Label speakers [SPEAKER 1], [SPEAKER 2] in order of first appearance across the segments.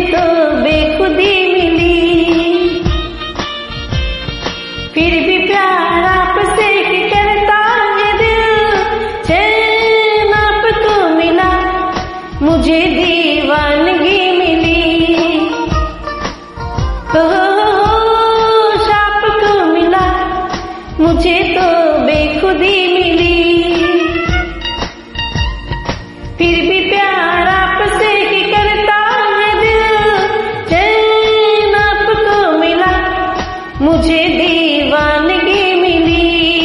[SPEAKER 1] तो बेखुदी मिली। फिर भी प्यार आपसे ही करता है दिल, चैन आपको मिला मुझे दीवानगी मिली। होश आपको मिला मुझे तो बेखुदी मिली। फिर भी प्यार आपसे ही करता है दिल, चैन आपको मिला मुझे दीवानगी मिली।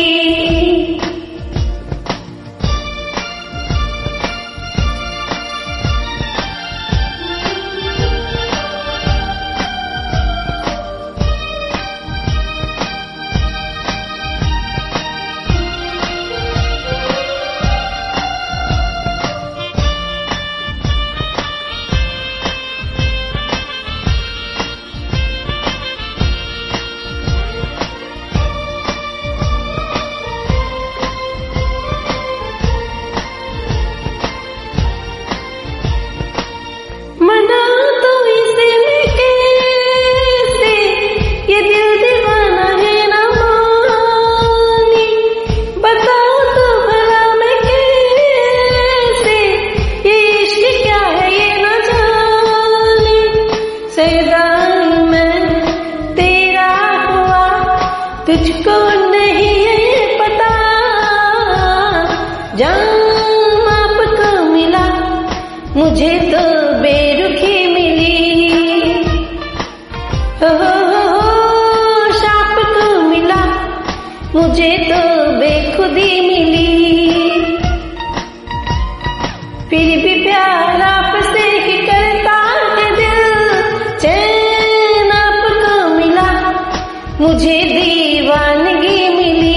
[SPEAKER 1] तुझको नहीं ये पता, जान आपको मिला मुझे तो बेरुखी मिली। होश आपको मिला मुझे तो बेखुदी मिली। फिर भी प्यार आपसे ही करता है दिल, चैन आपको मिला मुझे दीवानगी मिली।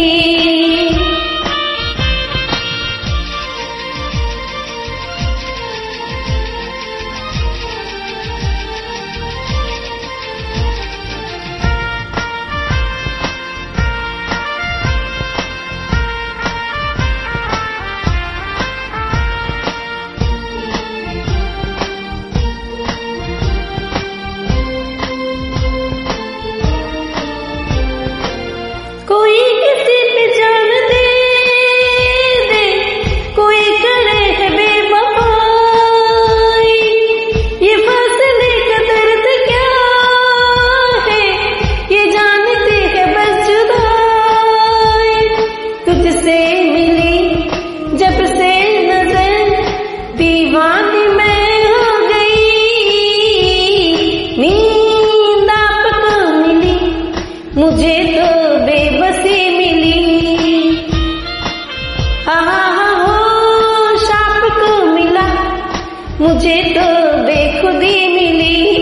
[SPEAKER 1] कोई किसी पे जान दे दे, कोई करे है बेवफाई, ये फासले का दर्द क्या है ये जानते हैं बस जुदाई। तुझसे मिली जब से नजर दीवानी मैं हो गई, नींद आपको मिली मुझे तो बेबसी मिली। होश आपको मिला मुझे तो बेखुदी मिली।